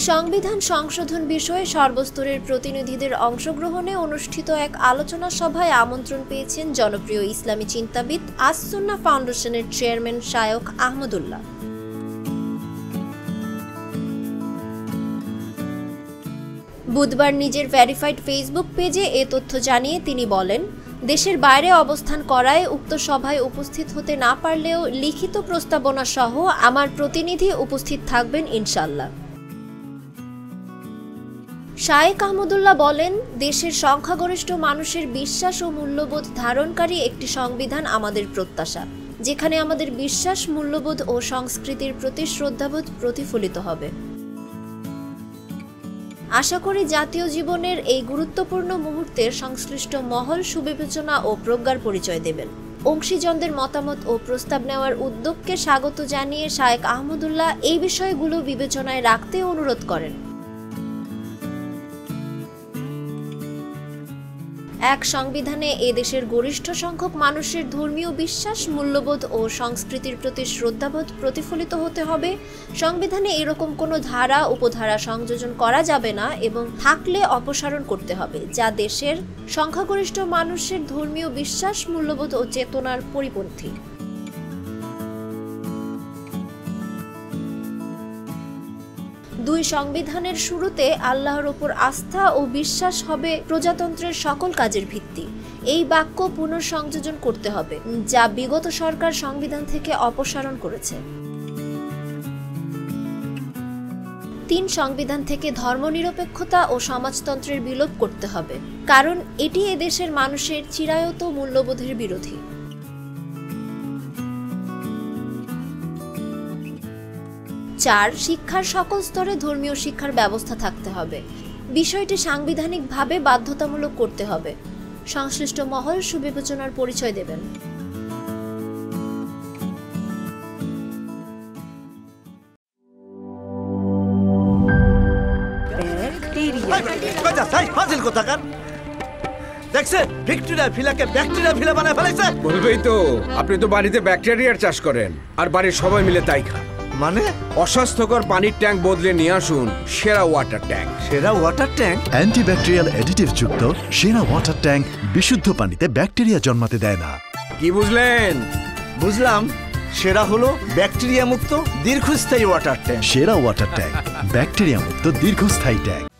সংবিধান সংশোধন বিষয়ে সর্বস্তরের প্রতিনিধিদের অংশগ্রহণে অনুষ্ঠিত এক আলোচনা সভায় আমন্ত্রণ পেয়েছেন জনপ্রিয় ইসলামী চিন্তাবিদ আস-সুন্নাহ ফাউন্ডেশনের চেয়ারম্যান শায়খ আহমদুল্লাহ। বুধবার নিজের ভেরিফাইড ফেসবুক পেজে এ তথ্য জানিয়ে তিনি বলেন, দেশের বাইরে অবস্থান করায় উক্ত সভায় উপস্থিত হতে না পারলেও লিখিত প্রস্তাবনা সহ আমার প্রতিনিধি উপস্থিত থাকবেন ইনশাআল্লাহ। শায়খ আহমদুল্লাহ বলেন, দেশের সংখ্যাগরিষ্ঠ মানুষের বিশ্বাস ও মূল্যবোধ ধারণকারী একটি সংবিধান আমাদের প্রত্যাশা, যেখানে আমাদের বিশ্বাস, মূল্যবোধ ও সংস্কৃতির প্রতি শ্রদ্ধাবোধ প্রতিফলিত হবে। আশা করি জাতীয় জীবনের এই গুরুত্বপূর্ণ মুহূর্তের সংশ্লিষ্ট মহল সুবিবেচনা ও প্রজ্ঞার পরিচয় দেবেন। অংশীজনদের মতামত ও প্রস্তাব নেওয়ার উদ্যোগকে স্বাগত জানিয়ে শায়খ আহমদুল্লাহ এই বিষয়গুলো বিবেচনায় রাখতে অনুরোধ করেন। এক সংবিধানে এ দেশের গরিষ্ঠ সংখ্যক মানুষের ধর্মীয় বিশ্বাস, মূল্যবোধ ও সংস্কৃতির প্রতি শ্রদ্ধাবোধ প্রতিফলিত হতে হবে। সংবিধানে এরকম কোনো ধারা, উপধারা সংযোজন করা যাবে না এবং থাকলে অপসারণ করতে হবে, যা দেশের সংখ্যাগরিষ্ঠ মানুষের ধর্মীয় বিশ্বাস, মূল্যবোধ ও চেতনার পরিপন্থী। দুই সংবিধানের শুরুতে আল্লাহর ওপর আস্থা ও বিশ্বাস হবে প্রজাতন্ত্রের সকল কাজের ভিত্তি। এই বাক্য পুনঃসংযোজন করতে হবে, যা বিগত সরকার সংবিধান থেকে অপসারণ করেছে। ৩ সংবিধান থেকে ধর্মনিরপেক্ষতা ও সমাজতন্ত্রের বিলোপ করতে হবে, কারণ এটি এদেশের মানুষের চিরায়ত মূল্যবোধের বিরোধী। ৪. শিক্ষার সকল স্তরে ধর্মীয় শিক্ষার ব্যবস্থা থাকতে হবে। বিষয়টি সাংবিধানিকভাবে বাধ্যতামূলক করতে হবে। সংশ্লিষ্ট মহল সুবিবেচনার পরিচয় দেবেন। দেখছেন ব্যাকটেরিয়া ফিলাকে ব্যাকটেরিয়া ফিলা বানায় ফেলাইছে। বলবেই তো, আপনি তো বাড়িতে ব্যাকটেরিয়ার চাষ করেন আর বাড়ির সবাই মিলে তাই খান। মানে অস্বাস্থ্যকর পানির ট্যাঙ্ক বদলে নিয়ে আসুন সেরা ওয়াটার ট্যাঙ্ক। সেরা ওয়াটার ট্যাঙ্ক অ্যান্টিব্যাকটেরিয়াল অ্যাডিটিভ যুক্ত সেরা ওয়াটার ট্যাঙ্ক বিশুদ্ধ পানিতে ব্যাকটেরিয়া জন্মাতে দেয় না। কি বুঝলেন? বুঝলাম, সেরা হলো ব্যাকটেরিয়া মুক্ত দীর্ঘস্থায়ী ওয়াটার ট্যাঙ্ক। সেরা ওয়াটার ট্যাঙ্ক ব্যাকটেরিয়া মুক্ত দীর্ঘস্থায়ী ট্যাঙ্ক।